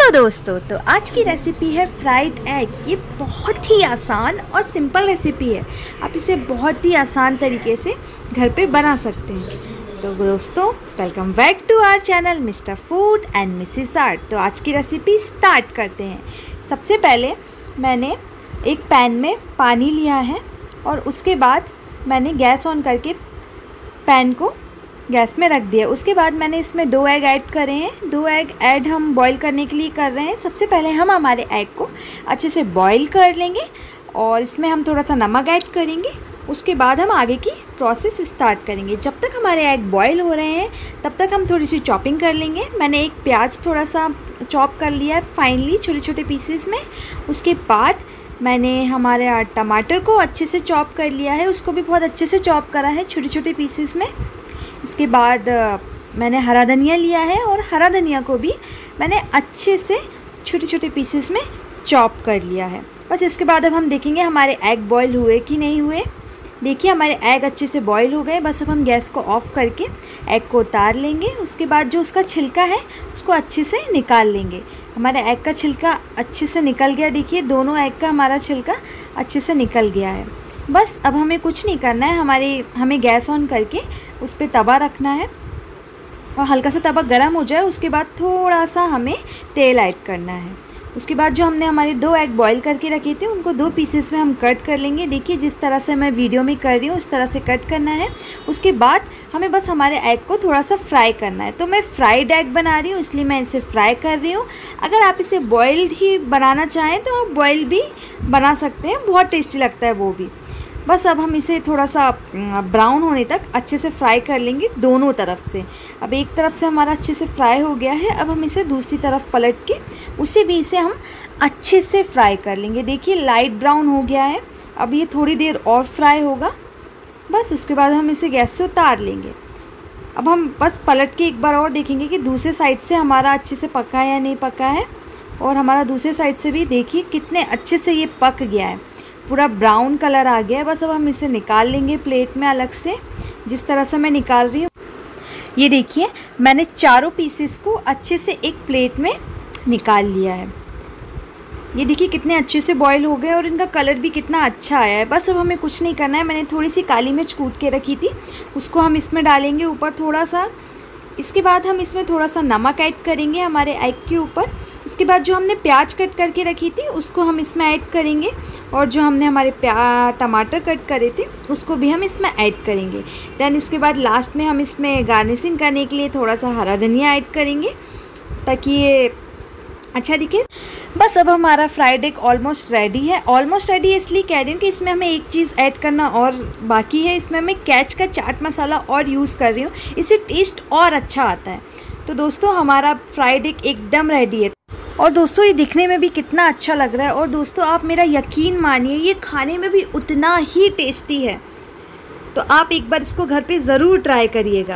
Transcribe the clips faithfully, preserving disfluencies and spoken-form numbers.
Hello दोस्तों, तो आज की रेसिपी है फ्राइड एग। ये बहुत ही आसान और सिंपल रेसिपी है। आप इसे बहुत ही आसान तरीके से घर पे बना सकते हैं। तो दोस्तों, welcome back to our channel Mr Food and Mrs Art. तो आज की रेसिपी स्टार्ट करते हैं। सबसे पहले मैंने एक पैन में पानी लिया है और उसके बाद मैंने गैस ऑन करके पैन को गैस में रख दिया। उसके बाद मैंने इसमें दो एग ऐड करे हैं। दो एग ऐड हम बॉईल करने के लिए कर रहे हैं। सबसे पहले हम हमारे एग को अच्छे से बॉईल कर लेंगे और इसमें हम थोड़ा सा नमक ऐड करेंगे। उसके बाद हम आगे की प्रोसेस स्टार्ट करेंगे। जब तक हमारे एग बॉईल हो रहे हैं तब तक हम थोड़ी सी चॉपिंग कर लेंगे। मैंने एक प्याज थोड़ा सा चॉप कर लिया है फाइनली छोटे छोटे पीसेस में। उसके बाद मैंने हमारे टमाटर को अच्छे से चॉप कर लिया है, उसको भी बहुत अच्छे से चॉप करा है छोटे छोटे पीसेस में। इसके बाद मैंने हरा धनिया लिया है और हरा धनिया को भी मैंने अच्छे से छोटे छोटे पीसेस में चॉप कर लिया है। बस इसके बाद अब हम देखेंगे हमारे एग बॉईल हुए कि नहीं हुए। देखिए हमारे एग अच्छे से बॉईल हो गए। बस अब हम गैस को ऑफ़ करके एग को उतार लेंगे। उसके बाद जो उसका छिलका है उसको अच्छे से निकाल लेंगे। हमारे एग का छिलका अच्छे से निकल गया। देखिए दोनों एग का हमारा छिलका अच्छे से निकल गया है। बस अब हमें कुछ नहीं करना है। हमारे हमें गैस ऑन करके उस पर तवा रखना है और हल्का सा तवा गर्म हो जाए उसके बाद थोड़ा सा हमें तेल ऐड करना है। उसके बाद जो हमने हमारे दो एग बॉईल करके रखे थे उनको दो पीसेस में हम कट कर लेंगे। देखिए जिस तरह से मैं वीडियो में कर रही हूँ उस तरह से कट करना है। उसके बाद हमें बस हमारे एग को थोड़ा सा फ्राई करना है। तो मैं फ्राइड एग बना रही हूँ इसलिए मैं इसे फ्राई कर रही हूँ। अगर आप इसे बॉइल्ड ही बनाना चाहें तो आप बॉइल्ड भी बना सकते हैं, बहुत टेस्टी लगता है वो भी। बस अब हम इसे थोड़ा सा ब्राउन होने तक अच्छे से फ्राई कर लेंगे दोनों तरफ से। अब एक तरफ से हमारा अच्छे से फ्राई हो गया है। अब हम इसे दूसरी तरफ पलट के उसे भी इसे हम अच्छे से फ्राई कर लेंगे। देखिए लाइट ब्राउन हो गया है। अब ये थोड़ी देर और फ्राई होगा। बस उसके बाद हम इसे गैस से उतार लेंगे। अब हम बस पलट के एक बार और देखेंगे कि दूसरे साइड से हमारा अच्छे से पका है या नहीं पका है। और हमारा दूसरे साइड से भी देखिए कितने अच्छे से ये पक गया है, पूरा ब्राउन कलर आ गया है। बस अब हम इसे निकाल लेंगे प्लेट में अलग से, जिस तरह से मैं निकाल रही हूँ। ये देखिए मैंने चारों पीसेस को अच्छे से एक प्लेट में निकाल लिया है। ये देखिए कितने अच्छे से बॉईल हो गए और इनका कलर भी कितना अच्छा आया है। बस अब हमें कुछ नहीं करना है। मैंने थोड़ी सी काली मिर्च कूट के रखी थी, उसको हम इसमें डालेंगे ऊपर थोड़ा सा। इसके बाद हम इसमें थोड़ा सा नमक ऐड करेंगे हमारे एग के ऊपर। इसके बाद जो हमने प्याज कट करके रखी थी उसको हम इसमें ऐड करेंगे और जो हमने हमारे प्या टमाटर कट करे थे उसको भी हम इसमें ऐड करेंगे। दैन इसके बाद लास्ट में हम इसमें गार्निशिंग करने के लिए थोड़ा सा हरा धनिया ऐड करेंगे ताकि ये अच्छा दिखे। बस अब हमारा फ्राइड एग ऑलमोस्ट रेडी है। ऑलमोस्ट रेडी इसलिए कह रही हूँ कि इसमें हमें एक चीज़ ऐड करना और बाकी है। इसमें मैं कैच का चाट मसाला और यूज़ कर रही हूँ, इससे टेस्ट और अच्छा आता है। तो दोस्तों हमारा फ्राइड एग एकदम रेडी है। और दोस्तों ये दिखने में भी कितना अच्छा लग रहा है। और दोस्तों आप मेरा यकीन मानिए ये खाने में भी उतना ही टेस्टी है। तो आप एक बार इसको घर पे ज़रूर ट्राई करिएगा।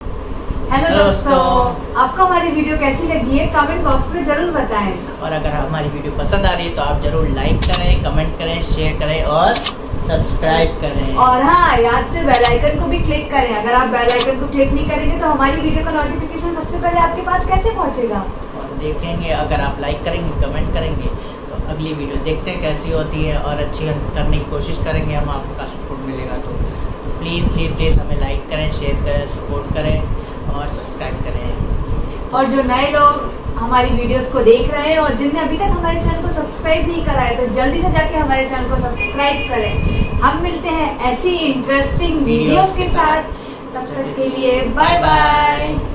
हेलो दोस्तों, आपको हमारी वीडियो कैसी लगी है कमेंट बॉक्स में ज़रूर बताएं। और अगर हमारी वीडियो पसंद आ रही है तो आप ज़रूर लाइक करें, कमेंट करें, शेयर करें और सब्सक्राइब करें। और हाँ, याद से बेल आइकन को भी क्लिक करें। अगर आप बेल आइकन को क्लिक नहीं करेंगे तो हमारी वीडियो का नोटिफिकेशन सबसे पहले आपके पास कैसे पहुँचेगा। और देखेंगे अगर आप लाइक करेंगे, कमेंट करेंगे तो अगली वीडियो देखते हैं कैसी होती है और अच्छी करने की कोशिश करेंगे। हम आपका सपोर्ट मिलेगा तो प्लीज़ प्लीज़ प्लीज़ हमें लाइक करें, शेयर करें, सपोर्ट करें और सब्सक्राइब करें। और जो नए लोग हमारी वीडियोस को देख रहे हैं और जिनने अभी तक हमारे चैनल को सब्सक्राइब नहीं करा है तो जल्दी से जाके हमारे चैनल को सब्सक्राइब करें। हम मिलते हैं ऐसी इंटरेस्टिंग वीडियोस के साथ। तब तक के लिए बाय बाय।